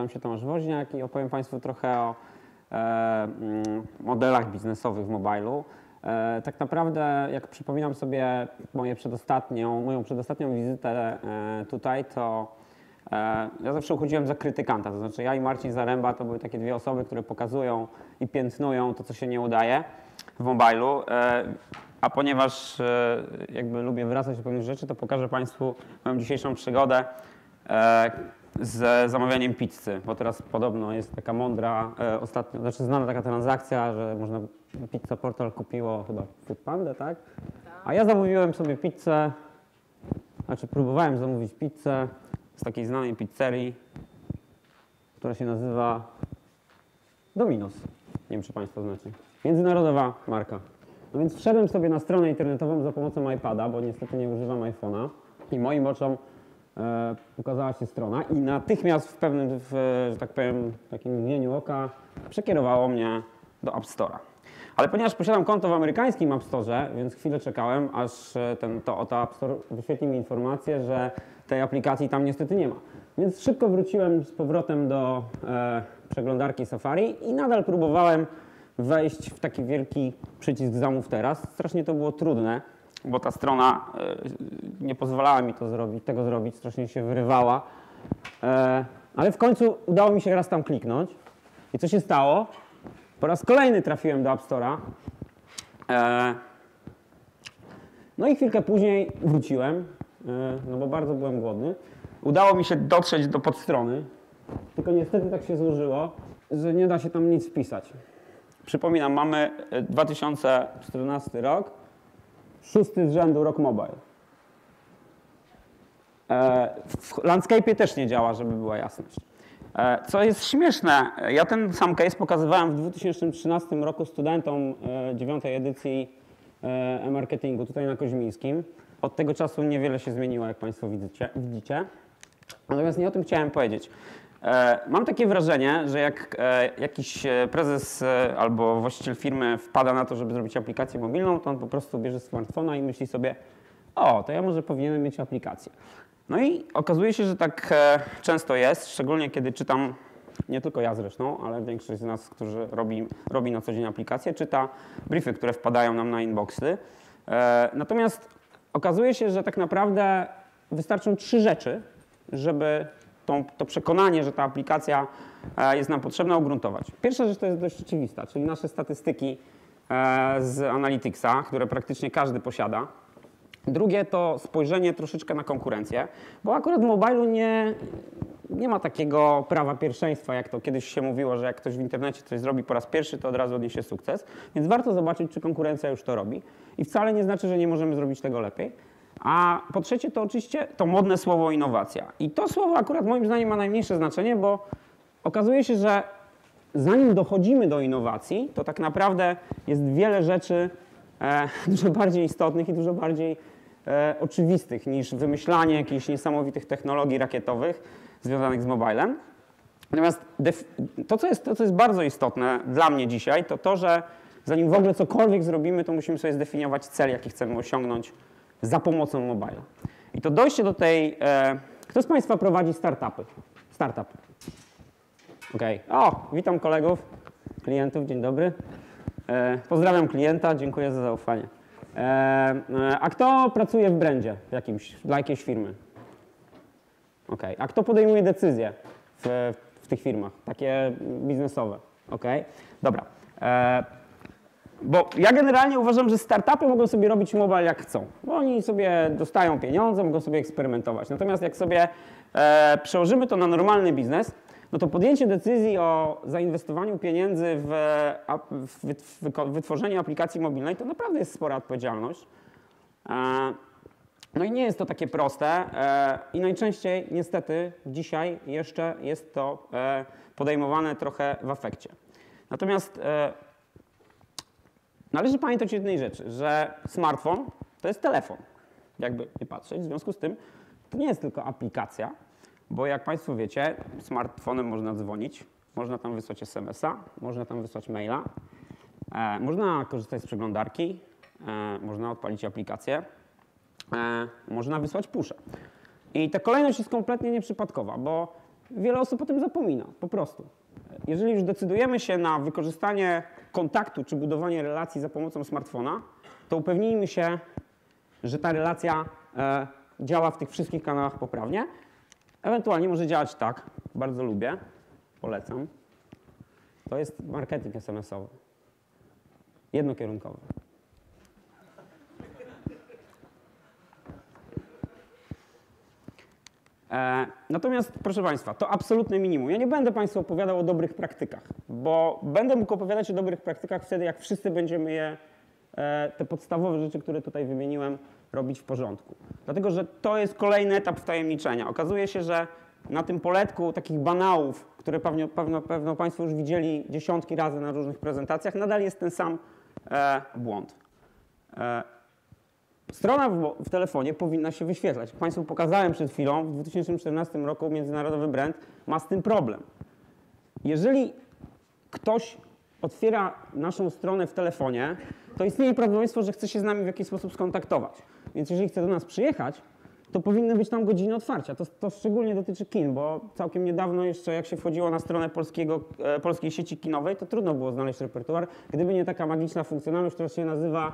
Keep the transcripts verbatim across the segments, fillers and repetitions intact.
się Tomasz Woźniak i opowiem Państwu trochę o e, modelach biznesowych w mobilu. E, tak naprawdę, jak przypominam sobie moje przedostatnią, moją przedostatnią wizytę e, tutaj, to e, ja zawsze uchodziłem za krytykanta. To znaczy ja i Marcin Zaręba to były takie dwie osoby, które pokazują i piętnują to, co się nie udaje w mobilu. E, a ponieważ e, jakby lubię wracać do pewnych rzeczy, to pokażę Państwu moją dzisiejszą przygodę e, z zamawianiem pizzy, bo teraz podobno jest taka mądra, e, ostatnio, znaczy znana taka transakcja, że można, Pizza Portal kupiło chyba Foodpanda, tak? A ja zamówiłem sobie pizzę, znaczy próbowałem zamówić pizzę z takiej znanej pizzerii, która się nazywa Domino's. Nie wiem, czy Państwo znacie. Międzynarodowa marka. No więc wszedłem sobie na stronę internetową za pomocą iPada, bo niestety nie używam iPhone'a i moim oczom e, ukazała się strona i natychmiast w pewnym, w, że tak powiem, takim mgnieniu oka przekierowało mnie do App Store'a. Ale ponieważ posiadam konto w amerykańskim App Store'ze, więc chwilę czekałem, aż ten, to oto App Store wyświetli mi informację, że tej aplikacji tam niestety nie ma. Więc szybko wróciłem z powrotem do e, przeglądarki Safari i nadal próbowałem wejść w taki wielki przycisk zamów teraz. Strasznie to było trudne, bo ta strona e, nie pozwalała mi to zrobić, tego zrobić, strasznie się wyrywała. E, ale w końcu udało mi się raz tam kliknąć. I co się stało? Po raz kolejny trafiłem do App Store'a. E, no i chwilkę później wróciłem, e, no bo bardzo byłem głodny. Udało mi się dotrzeć do podstrony, tylko niestety tak się złożyło, że nie da się tam nic wpisać. Przypominam, mamy dwa tysiące czternasty rok, szósty z rzędu rok mobile. E, w Landscape'ie też nie działa, żeby była jasność. E, co jest śmieszne, ja ten sam case pokazywałem w dwa tysiące trzynastym roku studentom e, dziewiątej edycji e, e-marketingu tutaj na Koźmińskim. Od tego czasu niewiele się zmieniło, jak Państwo widzicie. widzicie. Natomiast nie o tym chciałem powiedzieć. Mam takie wrażenie, że jak jakiś prezes albo właściciel firmy wpada na to, żeby zrobić aplikację mobilną, to on po prostu bierze smartfona i myśli sobie, o, to ja może powinienem mieć aplikację. No i okazuje się, że tak często jest, szczególnie kiedy czytam, nie tylko ja zresztą, ale większość z nas, którzy robi, robi na co dzień aplikacje, czyta briefy, które wpadają nam na inboxy. Natomiast okazuje się, że tak naprawdę wystarczą trzy rzeczy, żeby tą, to przekonanie, że ta aplikacja jest nam potrzebna, ugruntować. Pierwsza rzecz to jest dość oczywista, czyli nasze statystyki z Analyticsa, które praktycznie każdy posiada. Drugie to spojrzenie troszeczkę na konkurencję, bo akurat w mobilu nie, nie ma takiego prawa pierwszeństwa, jak to kiedyś się mówiło, że jak ktoś w internecie coś zrobi po raz pierwszy, to od razu odniesie sukces. Więc warto zobaczyć, czy konkurencja już to robi. I wcale nie znaczy, że nie możemy zrobić tego lepiej. A po trzecie to oczywiście to modne słowo innowacja. I to słowo akurat moim zdaniem ma najmniejsze znaczenie, bo okazuje się, że zanim dochodzimy do innowacji, to tak naprawdę jest wiele rzeczy e, dużo bardziej istotnych i dużo bardziej e, oczywistych niż wymyślanie jakichś niesamowitych technologii rakietowych związanych z mobilem. Natomiast to co, jest, to, co jest bardzo istotne dla mnie dzisiaj, to to, że zanim w ogóle cokolwiek zrobimy, to musimy sobie zdefiniować cel, jaki chcemy osiągnąć za pomocą mobile. I to dojście do tej... E, kto z Państwa prowadzi startupy? Startupy. Okej. Okay. O, witam kolegów, klientów, dzień dobry. E, pozdrawiam klienta, dziękuję za zaufanie. E, e, a kto pracuje w brandzie jakimś, dla jakiejś firmy? Okej. Okay. A kto podejmuje decyzje w, w tych firmach, takie biznesowe? Okej. Okay. Dobra. E, Bo ja generalnie uważam, że startupy mogą sobie robić mobile jak chcą. Bo oni sobie dostają pieniądze, mogą sobie eksperymentować. Natomiast jak sobie e, przełożymy to na normalny biznes, no to podjęcie decyzji o zainwestowaniu pieniędzy w, w, w wytworzenie aplikacji mobilnej to naprawdę jest spora odpowiedzialność. E, no i nie jest to takie proste e, i najczęściej niestety dzisiaj jeszcze jest to e, podejmowane trochę w afekcie. Natomiast e, należy pamiętać o jednej rzeczy, że smartfon to jest telefon, jakby nie patrzeć. W związku z tym to nie jest tylko aplikacja, bo jak Państwo wiecie, smartfonem można dzwonić, można tam wysłać es em es a, można tam wysłać maila, e, można korzystać z przeglądarki, e, można odpalić aplikację, e, można wysłać pusha. I ta kolejność jest kompletnie nieprzypadkowa, bo wiele osób o tym zapomina, po prostu. Jeżeli już decydujemy się na wykorzystanie kontaktu czy budowanie relacji za pomocą smartfona, to upewnijmy się, że ta relacja e, działa w tych wszystkich kanałach poprawnie. Ewentualnie może działać tak, bardzo lubię, polecam. To jest marketing es em esowy, jednokierunkowy. E, natomiast, proszę Państwa, to absolutne minimum. Ja nie będę Państwu opowiadał o dobrych praktykach, bo będę mógł opowiadać o dobrych praktykach wtedy, jak wszyscy będziemy je, e, te podstawowe rzeczy, które tutaj wymieniłem, robić w porządku. Dlatego, że to jest kolejny etap wtajemniczenia. Okazuje się, że na tym poletku takich banałów, które pewnie, pewno, pewno Państwo już widzieli dziesiątki razy na różnych prezentacjach, nadal jest ten sam e, błąd. E, Strona w, w telefonie powinna się wyświetlać. Jak Państwu pokazałem przed chwilą, w dwa tysiące czternastym roku międzynarodowy brand ma z tym problem. Jeżeli ktoś otwiera naszą stronę w telefonie, to istnieje prawdopodobieństwo, że chce się z nami w jakiś sposób skontaktować. Więc jeżeli chce do nas przyjechać, to powinny być tam godziny otwarcia. To, to szczególnie dotyczy kin, bo całkiem niedawno jeszcze jak się wchodziło na stronę polskiego, e, polskiej sieci kinowej, to trudno było znaleźć repertuar, gdyby nie taka magiczna funkcjonalność, która się nazywa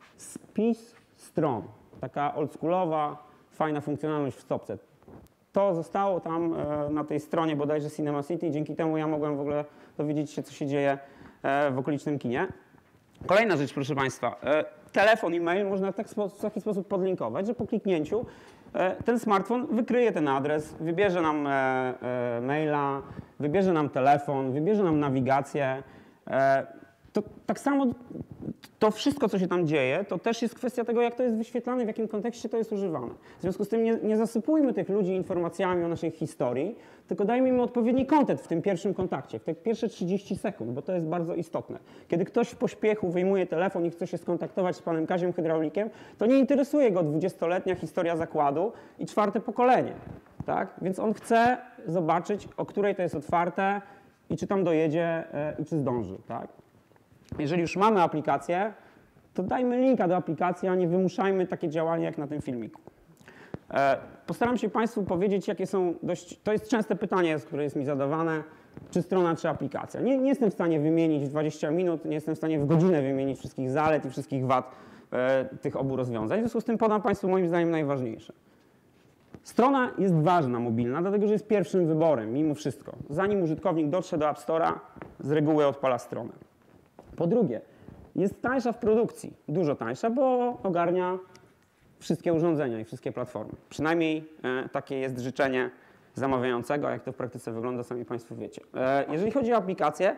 spis stron. Taka oldschoolowa, fajna funkcjonalność w stopce. To zostało tam e, na tej stronie bodajże Cinema City i dzięki temu ja mogłem w ogóle dowiedzieć się, co się dzieje e, w okolicznym kinie. Kolejna rzecz, proszę Państwa. E, telefon i mail można w taki, sposób, w taki sposób podlinkować, że po kliknięciu e, ten smartfon wykryje ten adres, wybierze nam e, e, maila, wybierze nam telefon, wybierze nam nawigację. E, to tak samo to wszystko, co się tam dzieje, to też jest kwestia tego, jak to jest wyświetlane, w jakim kontekście to jest używane. W związku z tym nie, nie zasypujmy tych ludzi informacjami o naszej historii, tylko dajmy im odpowiedni kontent w tym pierwszym kontakcie, w te pierwsze trzydzieści sekund, bo to jest bardzo istotne. Kiedy ktoś w pośpiechu wyjmuje telefon i chce się skontaktować z panem Kaziem Hydraulikiem, to nie interesuje go dwudziestoletnia historia zakładu i czwarte pokolenie. Tak? Więc on chce zobaczyć, o której to jest otwarte i czy tam dojedzie i czy zdąży. Tak? Jeżeli już mamy aplikację, to dajmy linka do aplikacji, a nie wymuszajmy takie działania jak na tym filmiku. Postaram się Państwu powiedzieć, jakie są dość... To jest częste pytanie, które jest mi zadawane, czy strona, czy aplikacja. Nie, nie jestem w stanie wymienić w dwadzieścia minut, nie jestem w stanie w godzinę wymienić wszystkich zalet i wszystkich wad e, tych obu rozwiązań. W związku z tym podam Państwu moim zdaniem najważniejsze. Strona jest ważna, mobilna, dlatego że jest pierwszym wyborem, mimo wszystko. Zanim użytkownik dotrze do App Store'a, z reguły odpala stronę. Po drugie, jest tańsza w produkcji, dużo tańsza, bo ogarnia wszystkie urządzenia i wszystkie platformy. Przynajmniej e, takie jest życzenie zamawiającego, a jak to w praktyce wygląda, sami Państwo wiecie. E, jeżeli chodzi o aplikację,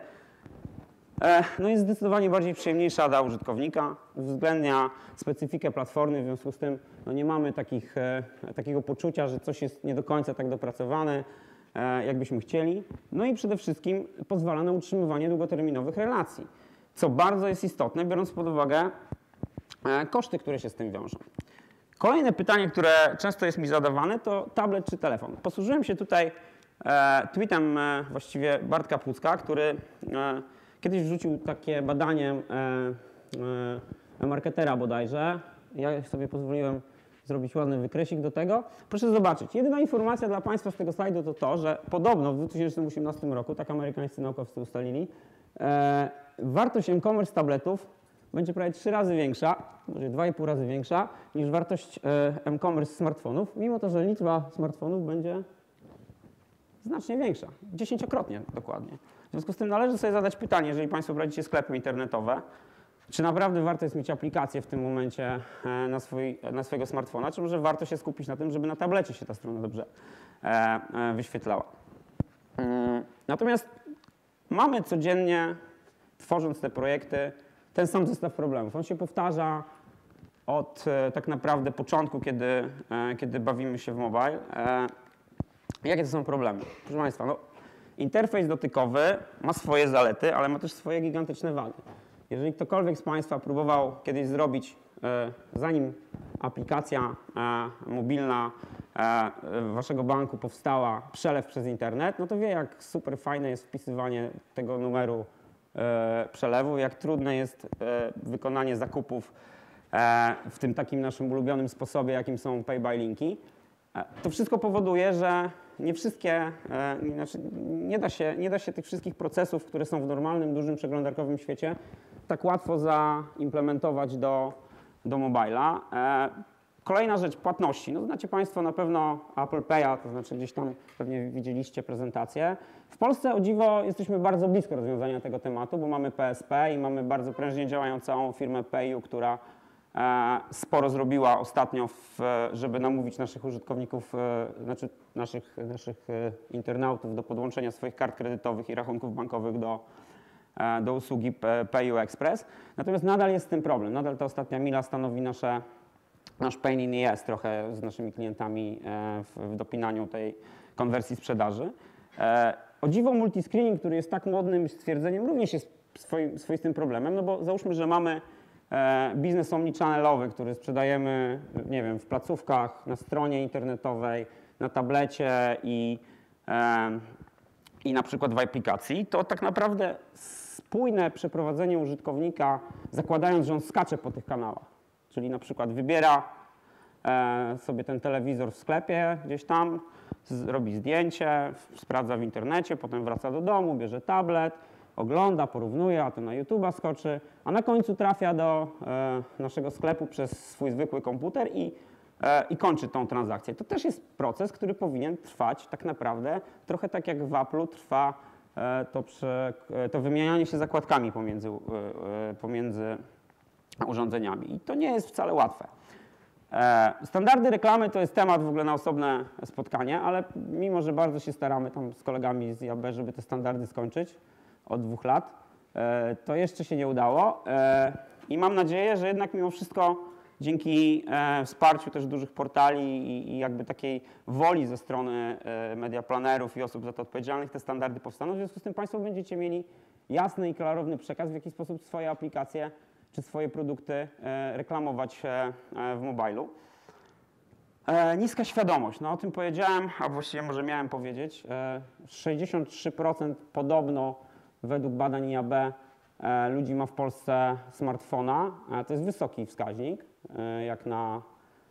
e, no jest zdecydowanie bardziej przyjemniejsza dla użytkownika, uwzględnia specyfikę platformy, w związku z tym no nie mamy takich, e, takiego poczucia, że coś jest nie do końca tak dopracowane, e, jakbyśmy chcieli. No i przede wszystkim pozwala na utrzymywanie długoterminowych relacji, co bardzo jest istotne, biorąc pod uwagę e, koszty, które się z tym wiążą. Kolejne pytanie, które często jest mi zadawane, to tablet czy telefon. Posłużyłem się tutaj e, tweetem e, właściwie Bartka Pucka, który e, kiedyś wrzucił takie badanie e, e, marketera bodajże. Ja sobie pozwoliłem zrobić ładny wykresik do tego. Proszę zobaczyć, jedyna informacja dla Państwa z tego slajdu to to, że podobno w dwa tysiące osiemnastym roku, tak amerykańscy naukowcy ustalili, e, wartość e-commerce tabletów będzie prawie trzy razy większa, może dwa i pół razy większa niż wartość e-commerce smartfonów, mimo to, że liczba smartfonów będzie znacznie większa, dziesięciokrotnie dokładnie. W związku z tym należy sobie zadać pytanie, jeżeli Państwo prowadzicie sklepy internetowe, czy naprawdę warto jest mieć aplikację w tym momencie na, swój, na swojego smartfona, czy może warto się skupić na tym, żeby na tablecie się ta strona dobrze wyświetlała. Natomiast mamy codziennie, tworząc te projekty, ten sam zestaw problemów. On się powtarza od e, tak naprawdę początku, kiedy, e, kiedy bawimy się w mobile. E, jakie to są problemy? Proszę Państwa, no, interfejs dotykowy ma swoje zalety, ale ma też swoje gigantyczne wady. Jeżeli ktokolwiek z Państwa próbował kiedyś zrobić, e, zanim aplikacja e, mobilna e, Waszego banku powstała, przelew przez internet, no to wie, jak super fajne jest wpisywanie tego numeru przelewu, jak trudne jest wykonanie zakupów w tym takim naszym ulubionym sposobie, jakim są pay by linki. To wszystko powoduje, że nie wszystkie, e, znaczy nie da się, nie da się tych wszystkich procesów, które są w normalnym, dużym przeglądarkowym świecie, tak łatwo zaimplementować do, do mobila. E, Kolejna rzecz, płatności. No, znacie Państwo na pewno Apple Pay'a, to znaczy gdzieś tam pewnie widzieliście prezentację. W Polsce o dziwo jesteśmy bardzo blisko rozwiązania tego tematu, bo mamy P S P i mamy bardzo prężnie działającą firmę Payu, która e, sporo zrobiła ostatnio, w, żeby namówić naszych użytkowników, e, znaczy naszych, naszych e, internautów do podłączenia swoich kart kredytowych i rachunków bankowych do, e, do usługi Payu Express. Natomiast nadal jest z tym problem. Nadal ta ostatnia mila stanowi nasze nasz pain in the ass trochę z naszymi klientami w, w dopinaniu tej konwersji sprzedaży. O dziwo multiscreening, który jest tak modnym stwierdzeniem, również jest swoim, swoistym problemem, no bo załóżmy, że mamy biznes omnichannel'owy, który sprzedajemy, nie wiem, w placówkach, na stronie internetowej, na tablecie i, i na przykład w aplikacji, to tak naprawdę spójne przeprowadzenie użytkownika, zakładając, że on skacze po tych kanałach, czyli na przykład wybiera e, sobie ten telewizor w sklepie gdzieś tam, z, robi zdjęcie, sprawdza w internecie, potem wraca do domu, bierze tablet, ogląda, porównuje, a to na YouTube'a skoczy, a na końcu trafia do e, naszego sklepu przez swój zwykły komputer i, e, i kończy tą transakcję. To też jest proces, który powinien trwać tak naprawdę trochę tak jak w Apple'u trwa e, to, prze, to wymienianie się zakładkami pomiędzy, e, e, pomiędzy urządzeniami. I to nie jest wcale łatwe. Standardy reklamy to jest temat w ogóle na osobne spotkanie, ale mimo, że bardzo się staramy tam z kolegami z I A B, żeby te standardy skończyć od dwóch lat, to jeszcze się nie udało. I mam nadzieję, że jednak mimo wszystko dzięki wsparciu też dużych portali i jakby takiej woli ze strony mediaplanerów i osób za to odpowiedzialnych te standardy powstaną. W związku z tym Państwo będziecie mieli jasny i klarowny przekaz, w jaki sposób swoje aplikacje czy swoje produkty reklamować w mobilu. Niska świadomość, no o tym powiedziałem, a właściwie może miałem powiedzieć. sześćdziesiąt trzy procent podobno według badań I A B ludzi ma w Polsce smartfona. To jest wysoki wskaźnik, jak na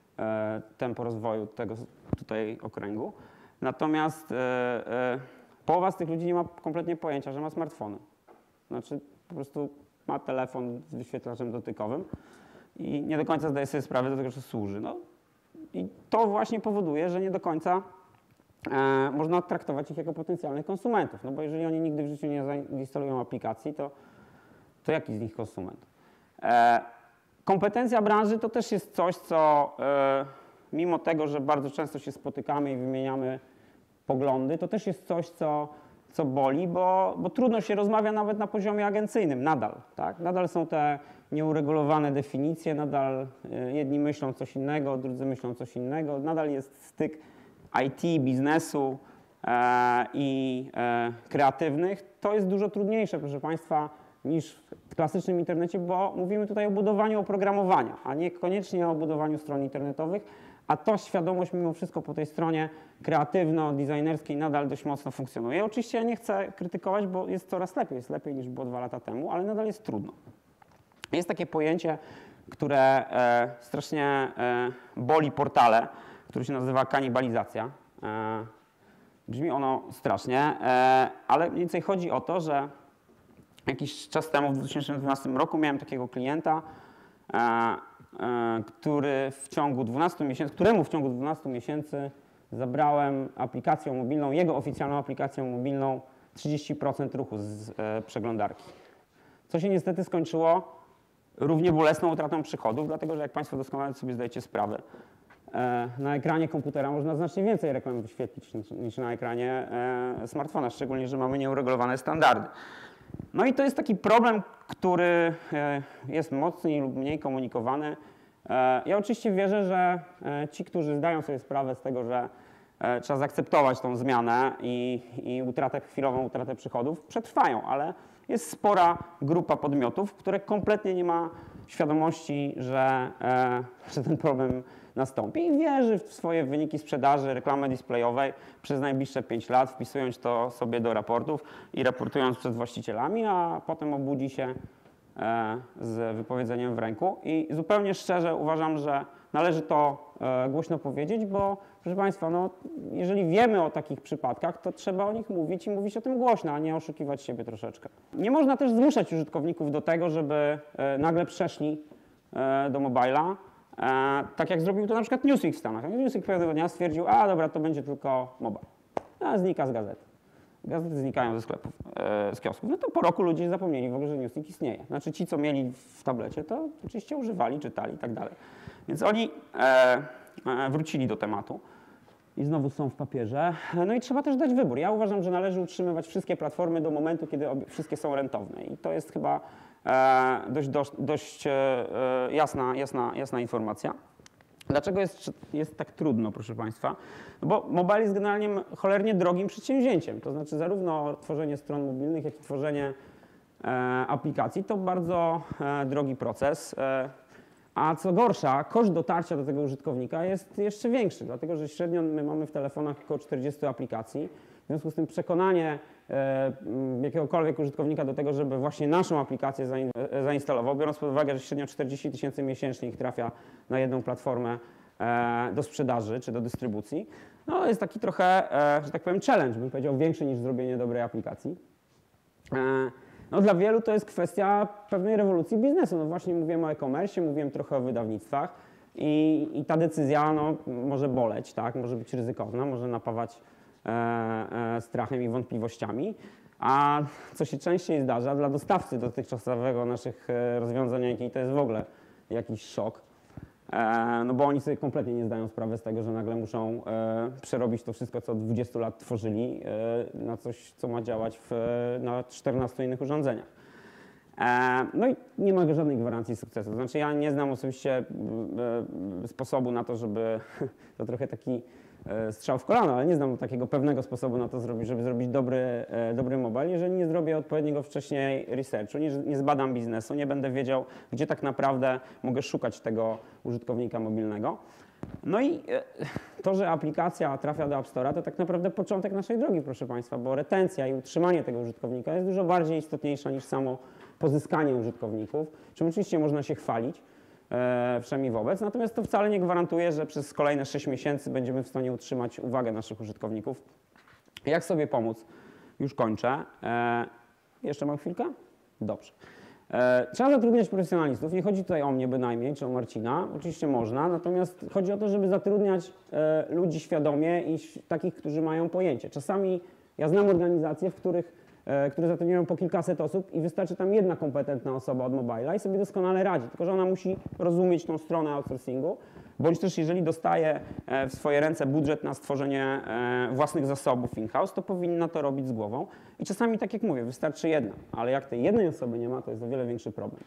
tempo rozwoju tego tutaj okręgu. Natomiast połowa z tych ludzi nie ma kompletnie pojęcia, że ma smartfony. Znaczy po prostu ma telefon z wyświetlaczem dotykowym i nie do końca zdaje sobie sprawę do tego, że służy. No, i to właśnie powoduje, że nie do końca e, można traktować ich jako potencjalnych konsumentów. No bo jeżeli oni nigdy w życiu nie zainstalują aplikacji, to, to jaki z nich konsument? E, kompetencja branży to też jest coś, co e, mimo tego, że bardzo często się spotykamy i wymieniamy poglądy, to też jest coś, co co boli, bo, bo trudno się rozmawia nawet na poziomie agencyjnym, nadal. Tak? Nadal są te nieuregulowane definicje, nadal jedni myślą coś innego, drudzy myślą coś innego, nadal jest styk I T, biznesu e, i e, kreatywnych. To jest dużo trudniejsze, proszę Państwa, niż w klasycznym internecie, bo mówimy tutaj o budowaniu oprogramowania, a niekoniecznie o budowaniu stron internetowych, a to świadomość mimo wszystko po tej stronie kreatywno-designerskiej nadal dość mocno funkcjonuje. Oczywiście ja nie chcę krytykować, bo jest coraz lepiej, jest lepiej niż było dwa lata temu, ale nadal jest trudno. Jest takie pojęcie, które e, strasznie e, boli portale, które się nazywa kanibalizacja. E, brzmi ono strasznie, e, ale mniej więcej chodzi o to, że jakiś czas temu, w dwa tysiące dwunastym roku, miałem takiego klienta, e, który w ciągu dwunastu miesięcy, któremu w ciągu dwunastu miesięcy zabrałem aplikacją mobilną, jego oficjalną aplikacją mobilną trzydzieści procent ruchu z e, przeglądarki. Co się niestety skończyło równie bolesną utratą przychodów, dlatego że jak Państwo doskonale sobie zdajecie sprawę, e, na ekranie komputera można znacznie więcej reklam wyświetlić niż, niż na ekranie e, smartfona, szczególnie, że mamy nieuregulowane standardy. No i to jest taki problem, który jest mocniej lub mniej komunikowany. Ja oczywiście wierzę, że ci, którzy zdają sobie sprawę z tego, że trzeba zaakceptować tą zmianę i, i utratę, chwilową utratę przychodów, przetrwają, ale jest spora grupa podmiotów, które kompletnie nie ma świadomości, że, że ten problem nastąpi i wierzy w swoje wyniki sprzedaży reklamy displayowej przez najbliższe pięć lat, wpisując to sobie do raportów i raportując przed właścicielami, a potem obudzi się z wypowiedzeniem w ręku. I zupełnie szczerze uważam, że należy to e, głośno powiedzieć, bo proszę Państwa, no, jeżeli wiemy o takich przypadkach, to trzeba o nich mówić i mówić o tym głośno, a nie oszukiwać siebie troszeczkę. Nie można też zmuszać użytkowników do tego, żeby e, nagle przeszli e, do mobila, e, tak jak zrobił to na przykład Newsweek w Stanach. Newsweek pewnego dnia stwierdził, a dobra, to będzie tylko mobile, a znika z gazety. Gazety znikają ze sklepów, e, z kiosków. No to po roku ludzie zapomnieli w ogóle, że Newsweek istnieje. Znaczy ci, co mieli w tablecie, to oczywiście używali, czytali i tak dalej. Więc oni e, e, wrócili do tematu i znowu są w papierze. No i trzeba też dać wybór. Ja uważam, że należy utrzymywać wszystkie platformy do momentu, kiedy obie, wszystkie są rentowne. I to jest chyba e, dość, dość, dość e, jasna, jasna, jasna informacja. Dlaczego jest, jest tak trudno, proszę Państwa? No bo mobile jest generalnie cholernie drogim przedsięwzięciem. To znaczy zarówno tworzenie stron mobilnych, jak i tworzenie e, aplikacji to bardzo e, drogi proces. E, a co gorsza, koszt dotarcia do tego użytkownika jest jeszcze większy, dlatego że średnio my mamy w telefonach około czterdzieści aplikacji. W związku z tym przekonanie e, jakiegokolwiek użytkownika do tego, żeby właśnie naszą aplikację zain, e, zainstalował, biorąc pod uwagę, że średnio czterdzieści tysięcy miesięcznie ich trafia na jedną platformę e, do sprzedaży czy do dystrybucji, no jest taki trochę, e, że tak powiem, challenge, bym powiedział, większy niż zrobienie dobrej aplikacji. E, no dla wielu to jest kwestia pewnej rewolucji biznesu. No właśnie mówiłem o e-commerce, mówiłem trochę o wydawnictwach i, i ta decyzja no, może boleć, tak? Może być ryzykowna, może napawać E, e, strachem i wątpliwościami, a co się częściej zdarza dla dostawcy dotychczasowego naszych e, rozwiązań I T, to jest w ogóle jakiś szok, e, no bo oni sobie kompletnie nie zdają sprawy z tego, że nagle muszą e, przerobić to wszystko, co od dwudziestu lat tworzyli, e, na coś, co ma działać w, na czternastu innych urządzeniach. E, no i nie ma żadnej gwarancji sukcesu. To znaczy ja nie znam osobiście e, e, sposobu na to, żeby to trochę taki strzał w kolano, ale nie znam takiego pewnego sposobu na to zrobić, żeby zrobić dobry, dobry mobile, jeżeli nie zrobię odpowiedniego wcześniej researchu, nie, nie zbadam biznesu, nie będę wiedział, gdzie tak naprawdę mogę szukać tego użytkownika mobilnego. No i to, że aplikacja trafia do App Store'a, to tak naprawdę początek naszej drogi, proszę Państwa, bo retencja i utrzymanie tego użytkownika jest dużo bardziej istotniejsza niż samo pozyskanie użytkowników, czym oczywiście można się chwalić, E, przynajmniej wobec, natomiast to wcale nie gwarantuje, że przez kolejne sześć miesięcy będziemy w stanie utrzymać uwagę naszych użytkowników. Jak sobie pomóc? Już kończę. E, jeszcze mam chwilkę? Dobrze. E, trzeba zatrudniać profesjonalistów. Nie chodzi tutaj o mnie bynajmniej, czy o Marcina. Oczywiście można, natomiast chodzi o to, żeby zatrudniać e, ludzi świadomie i takich, którzy mają pojęcie. Czasami ja znam organizacje, w których które zatrudniają po kilkaset osób i wystarczy tam jedna kompetentna osoba od mobila i sobie doskonale radzi, tylko że ona musi rozumieć tą stronę outsourcingu, bądź też jeżeli dostaje w swoje ręce budżet na stworzenie własnych zasobów in-house, to powinna to robić z głową. I czasami, tak jak mówię, wystarczy jedna, ale jak tej jednej osoby nie ma, to jest o wiele większy problem.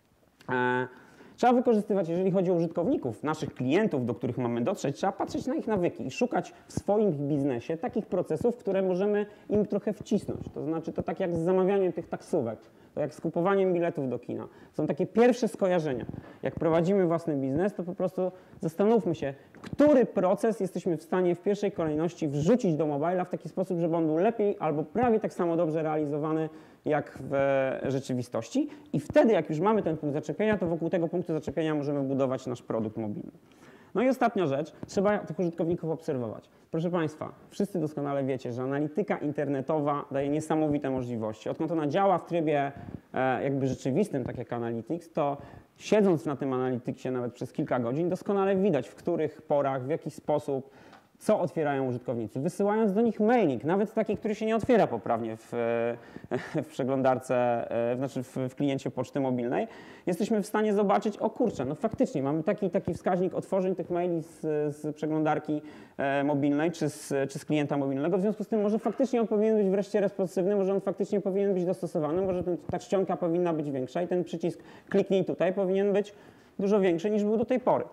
Trzeba wykorzystywać, jeżeli chodzi o użytkowników, naszych klientów, do których mamy dotrzeć, trzeba patrzeć na ich nawyki i szukać w swoim biznesie takich procesów, które możemy im trochę wcisnąć. To znaczy to tak jak z zamawianiem tych taksówek, to jak z kupowaniem biletów do kina. Są takie pierwsze skojarzenia. Jak prowadzimy własny biznes, to po prostu zastanówmy się, który proces jesteśmy w stanie w pierwszej kolejności wrzucić do mobila w taki sposób, żeby on był lepiej albo prawie tak samo dobrze realizowany jak w rzeczywistości. I wtedy, jak już mamy ten punkt zaczepienia, to wokół tego punktu zaczepienia możemy budować nasz produkt mobilny. No i ostatnia rzecz, trzeba tych użytkowników obserwować. Proszę Państwa, wszyscy doskonale wiecie, że analityka internetowa daje niesamowite możliwości. Odkąd ona działa w trybie e, jakby rzeczywistym, tak jak Analytics, to siedząc na tym Analyticsie nawet przez kilka godzin, doskonale widać, w których porach, w jaki sposób, co otwierają użytkownicy, wysyłając do nich mailing, nawet taki, który się nie otwiera poprawnie w, w przeglądarce, w, znaczy w, w kliencie poczty mobilnej, jesteśmy w stanie zobaczyć, o kurczę, no faktycznie mamy taki, taki wskaźnik otworzeń tych maili z, z przeglądarki mobilnej czy z, czy z klienta mobilnego, w związku z tym może faktycznie on powinien być wreszcie responsywny, może on faktycznie powinien być dostosowany, może ten, ta czcionka powinna być większa i ten przycisk kliknij tutaj powinien być dużo większy niż był do tej pory.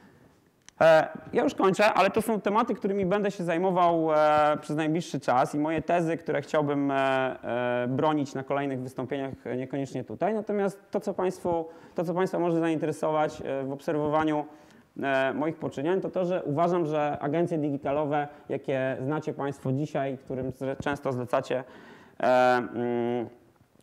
Ja już kończę, ale to są tematy, którymi będę się zajmował przez najbliższy czas i moje tezy, które chciałbym bronić na kolejnych wystąpieniach, niekoniecznie tutaj. Natomiast to, co Państwu, to, co Państwa może zainteresować w obserwowaniu moich poczynień, to to, że uważam, że agencje digitalowe, jakie znacie Państwo dzisiaj, którym często zlecacie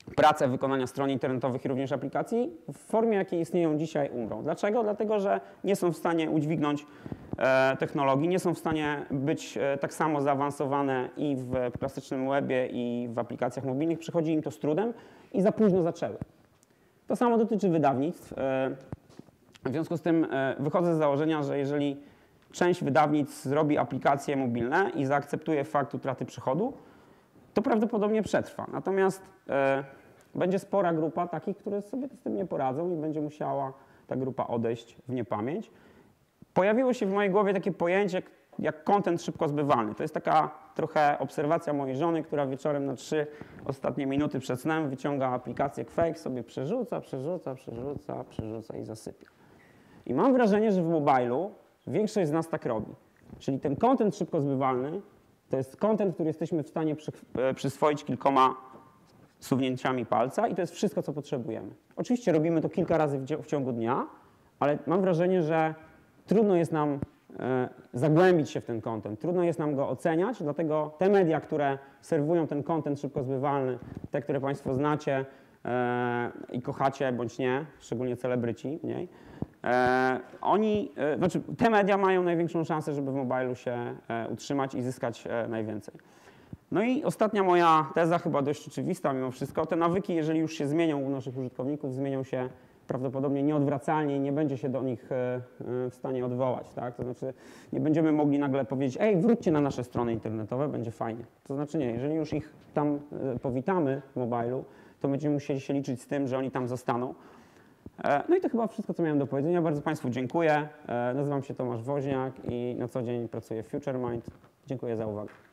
pracę wykonania stron internetowych i również aplikacji w formie, jakiej istnieją dzisiaj, umrą. Dlaczego? Dlatego, że nie są w stanie udźwignąć e, technologii, nie są w stanie być e, tak samo zaawansowane i w klasycznym webie, i w aplikacjach mobilnych. Przychodzi im to z trudem i za późno zaczęły. To samo dotyczy wydawnictw. E, w związku z tym e, wychodzę z założenia, że jeżeli część wydawnictw zrobi aplikacje mobilne i zaakceptuje fakt utraty przychodu, to prawdopodobnie przetrwa. Natomiast e, będzie spora grupa takich, które sobie z tym nie poradzą i będzie musiała ta grupa odejść w niepamięć. Pojawiło się w mojej głowie takie pojęcie jak content szybko zbywalny. To jest taka trochę obserwacja mojej żony, która wieczorem na trzy ostatnie minuty przed snem wyciąga aplikację Quake, sobie przerzuca, przerzuca, przerzuca, przerzuca i zasypia. I mam wrażenie, że w mobilu większość z nas tak robi. Czyli ten content szybko zbywalny to jest content, który jesteśmy w stanie przy, przyswoić kilkoma suwnięciami palca i to jest wszystko, co potrzebujemy. Oczywiście robimy to kilka razy w, w ciągu dnia, ale mam wrażenie, że trudno jest nam e, zagłębić się w ten content, trudno jest nam go oceniać, dlatego te media, które serwują ten content szybko zbywalny, te, które Państwo znacie e, i kochacie bądź nie, szczególnie celebryci mniej, E, oni, e, znaczy te media mają największą szansę, żeby w mobilu się e, utrzymać i zyskać e, najwięcej. No i ostatnia moja teza, chyba dość oczywista mimo wszystko, te nawyki, jeżeli już się zmienią u naszych użytkowników, zmienią się prawdopodobnie nieodwracalnie i nie będzie się do nich e, e, w stanie odwołać. Tak? To znaczy nie będziemy mogli nagle powiedzieć, ej, wróćcie na nasze strony internetowe, będzie fajnie. To znaczy nie, jeżeli już ich tam e, powitamy w mobilu, to będziemy musieli się liczyć z tym, że oni tam zostaną. No i to chyba wszystko, co miałem do powiedzenia. Bardzo Państwu dziękuję. Nazywam się Tomasz Woźniak i na co dzień pracuję w FutureMind. Dziękuję za uwagę.